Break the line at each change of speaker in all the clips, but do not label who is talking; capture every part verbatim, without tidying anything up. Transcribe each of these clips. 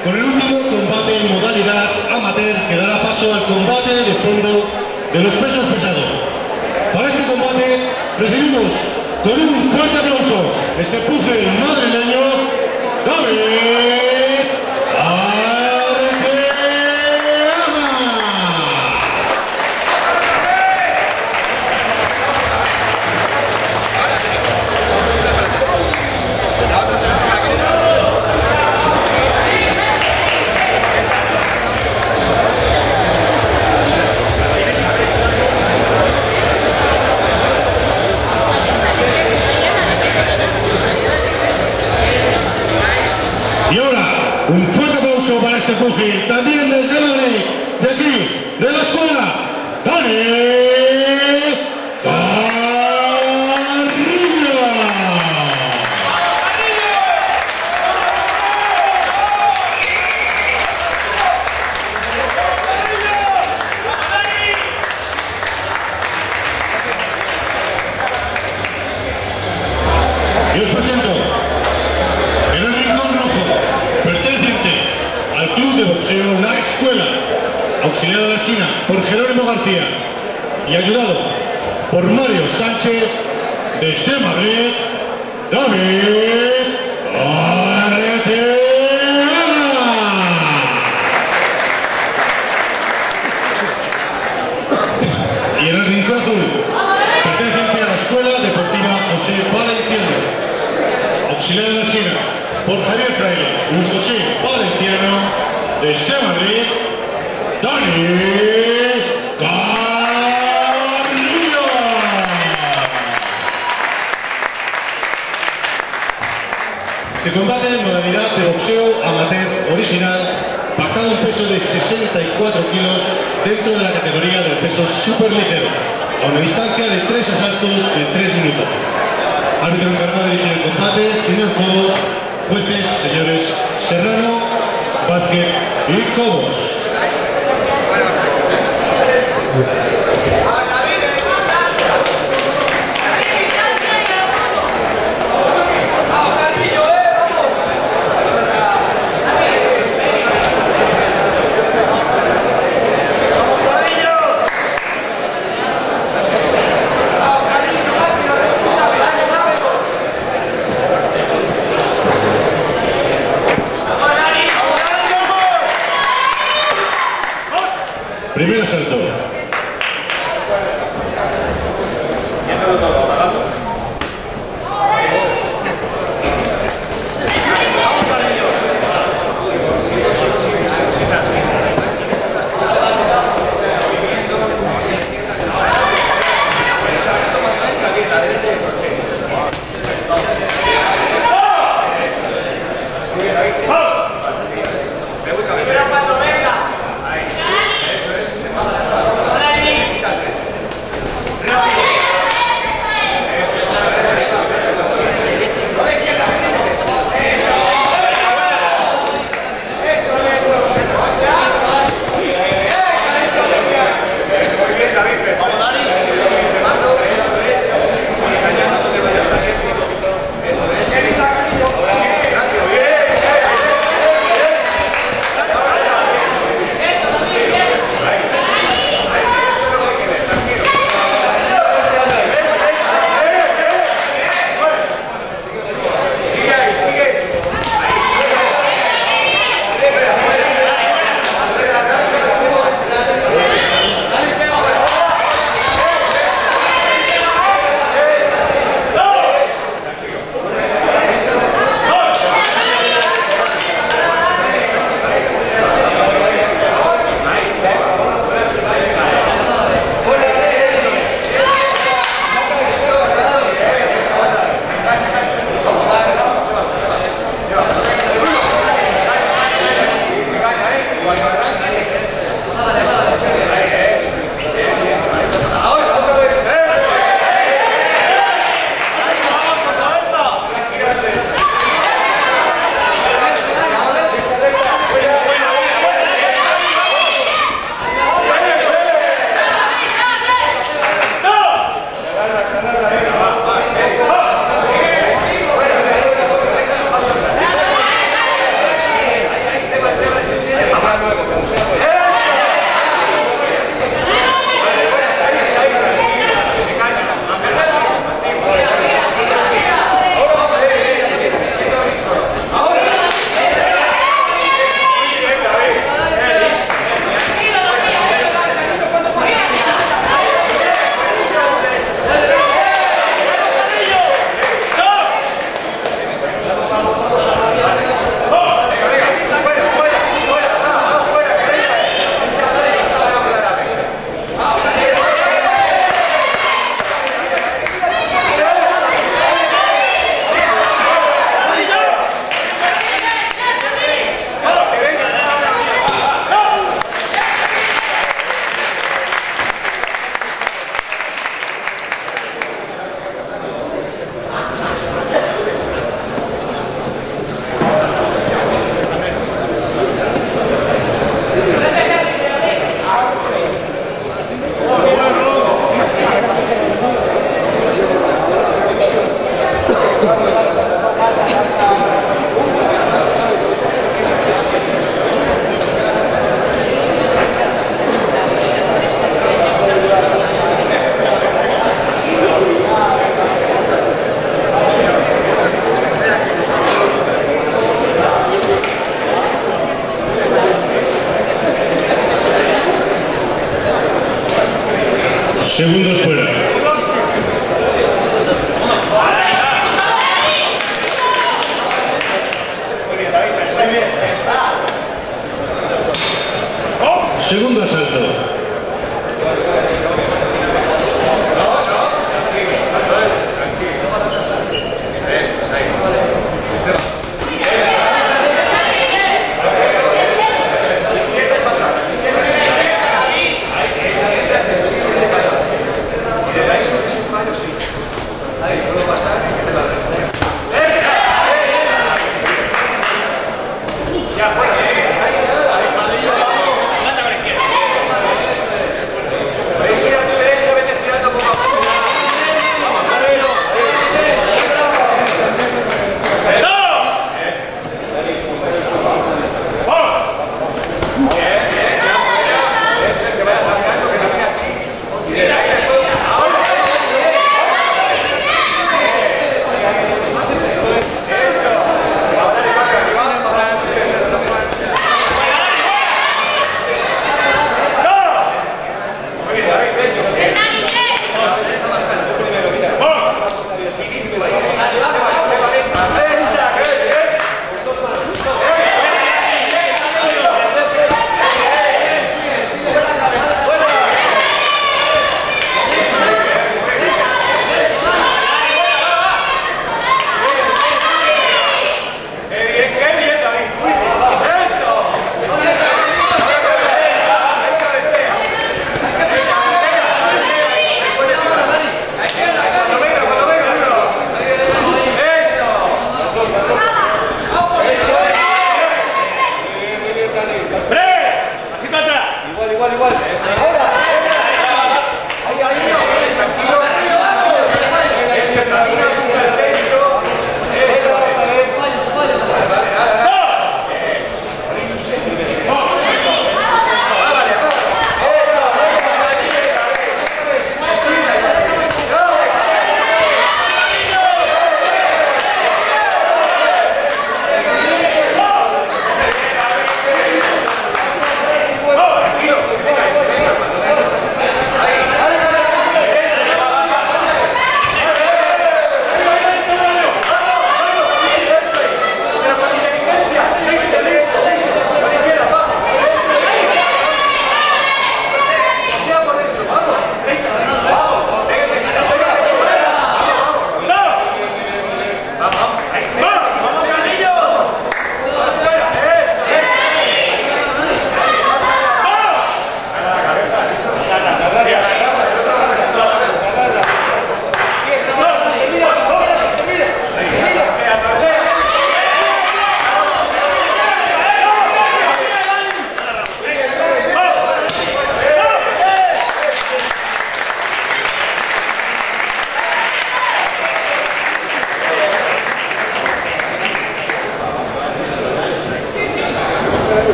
con el último combate en modalidad amateur que dará paso al combate de fondo de los pesos pesados. Para este combate recibimos con un fuerte aplauso este puje madrileño, David un fuerte aplauso para este pugil, también desde Madrid, de aquí, de la escuela, Dani Carrillo. Y os presento en el rincón rojo, al Club de Boxeo La Escuela, auxiliado de la esquina por Jerónimo García y ayudado por Mario Sánchez, desde Madrid, David Arteaga. Y en el rincón azul, perteneciente a la Escuela Deportiva José Valenciano, auxiliado de la esquina por Javier Fraile y José Valenciano, desde Madrid, Dani Carrillo. Se combate en modalidad de boxeo amateur original, pactado un peso de sesenta y cuatro kilos dentro de la categoría del peso superligero, a una distancia de tres asaltos en tres minutos. Árbitro encargado de dirigir el combate, señor Cobos. Jueces, señores Serrano, Vázquez y Cobos. segundos fuera. Segundo asalto.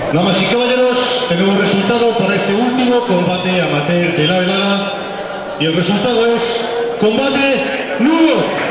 Damas y caballeros, tenemos resultado para este último combate amateur de la velada y el resultado es combate nulo.